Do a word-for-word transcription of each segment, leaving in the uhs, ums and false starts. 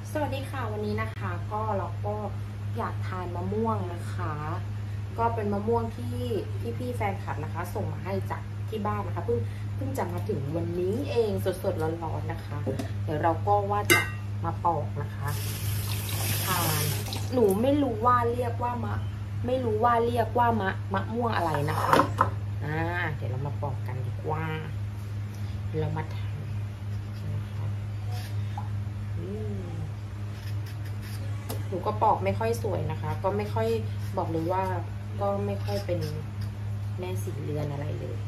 สวัสดีค่ะวันนี้นะคะก็เราก็อยากทานมะม่วงนะคะก็เป็นมะม่วงที่พี่ๆแฟนคลับนะคะส่งมาให้จากที่บ้านนะคะเพิ่งเพิ่งจะมาถึงวันนี้เองสดๆร้อนๆนะคะเดี๋ยวเราก็ว่าจะมาปอกนะคะทานหนูไม่รู้ว่าเรียกว่ามะไม่รู้ว่าเรียกว่ามะมะม่วงอะไรนะคะอ่าเดี๋ยวเรามาปอกกันดีกว่าเรามาทานนะคะหนูก็ปอกไม่ค่อยสวยนะคะก็ไม่ค่อยบอกเลยว่าก็ไม่ค่อยเป็นแม่สีเรือนอะไรเลย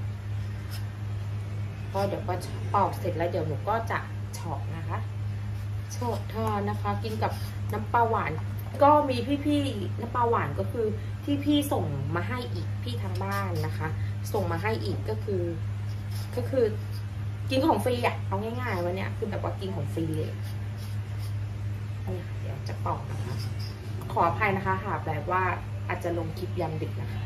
ก็เดี๋ยวก็ปอกเสร็จแล้วเดี๋ยวหนูก็จะเฉาะนะคะเฉาะทานนะคะกินกับน้ำปลาหวานก็มีพี่ๆน้ำปลาหวานก็คือที่พี่ส่งมาให้อีกพี่ทางบ้านนะคะส่งมาให้อีกก็คือก็คือกินของฟรีอะเอาง่ายๆวันนี้คือแบบว่ากินของฟรีเลยเดี๋ยวจะปอกนะคะขออภัยนะคะหากแบบว่าอาจจะลงคลิปยามดึกนะคะ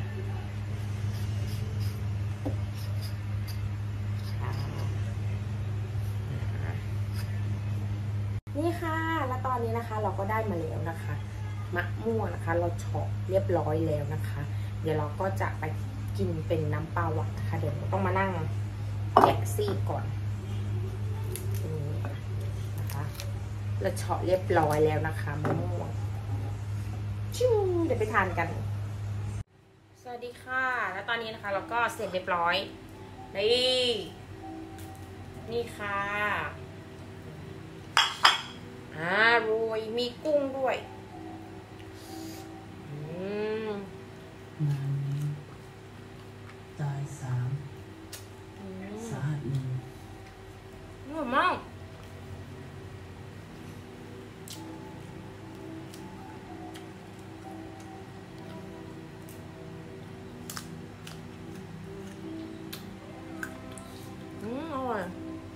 นี่ค่ะแล้วตอนนี้นะคะเราก็ได้มาแล้วนะคะมะม่วงนะคะเราเฉาะเรียบร้อยแล้วนะคะเดี๋ยวเราก็จะไปกินเป็นน้ำปลาหวานนะคะเดี๋ยวเราต้องมานั่งแกะซีกก่อนนี่นะคะเราเฉาะเรียบร้อยแล้วนะคะมะม่วงชิวเดี๋ยวไปทานกันสวัสดีค่ะแล้วตอนนี้นะคะเราก็เสร็จเรียบร้อยนี่นี่ค่ะอ่ารวยมีกุ้งด้วยอืมงานนี้ตายสามสาหัสหนึ่งอร่อยมากอืมอร่อย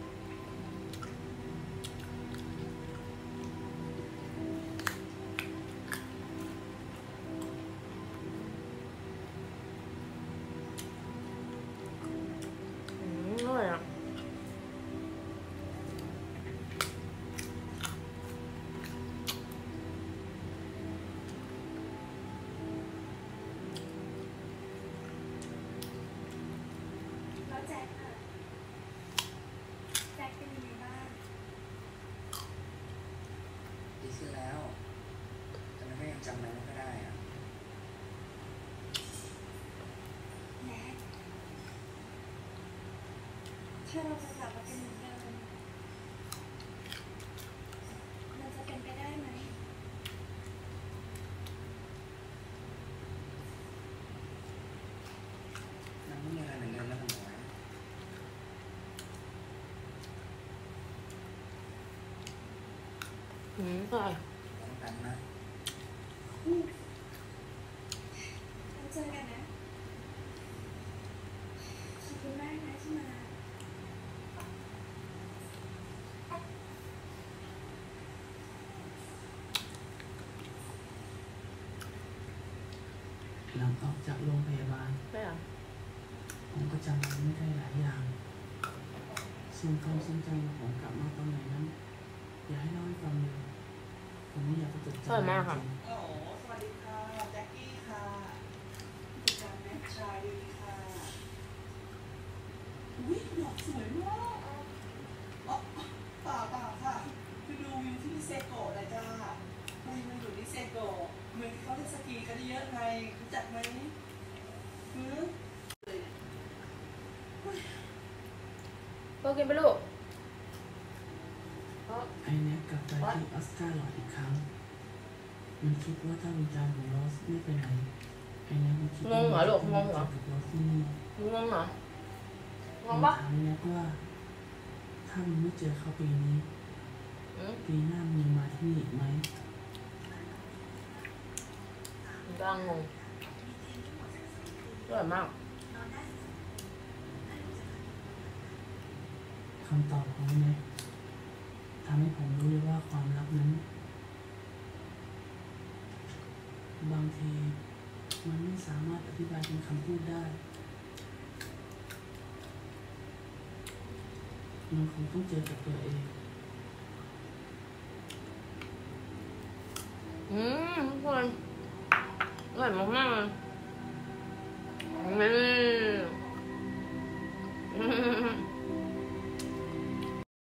ดีขึ้นแล้วแต่มันก็ยังจำอะไรไม่ค่อยได้อะแน็กถ้าเราจะกลับมาเป็นเหมือนเดิมมันจะเป็นไปได้ไหมมันไม่มีอะไรเหมือนเดิมแล้วหมออืมอร่อยต้องกันนะเราเจอกันนะขอบคุณมากนะที่มาหลังออกจากโรงพยาบาลไม่หรอผมก็จำอะไรไม่ได้หลายอย่างส่วนความทรงจำของผมกลับมาตอนไหนนั้นอย่าให้เล่าให้ฟังเลยผมไม่อยากจะจดจำอร่อยมากค่ะโอ้โหสวัสดีค่ะ แจ็คกี้ค่ะผู้จัดการแม็กชายดีค่ะอุ้ยดอกสวยมากอ๋อเปล่าเปล่าค่ะคือดูวิวที่นิเซโกะเลยจ้าไม่มาอยู่นิเซโกะเมืองที่เขาเล่นสกีกันเยอะไงรู้จักไหมหือโตกินไปลูกไอ้แน็กกลับไปที่ออสการ์หลอดอีกครั้งมันคิดว่าถ้าวิญญาณของลอสไม่ไปไหนไอ้แน็กมันคิดว่ากับลอสที่นี่มึงงงเหรอ งผมงปะถามแน็กว่าถ้ามึงไม่เจอเขาปีนี้อืมปีหน้ามึงยังมาที่นี่อีกไหมมึงก็งงอร่อยมากคำตอบของแน็กทำให้ผมรู้เลยว่าความรักนั้นบางทีมันไม่สามารถอธิบายเป็นคำพูดได้มันคงต้องเจอกับตัวเองอืมทุกคนอร่อยมากๆเลย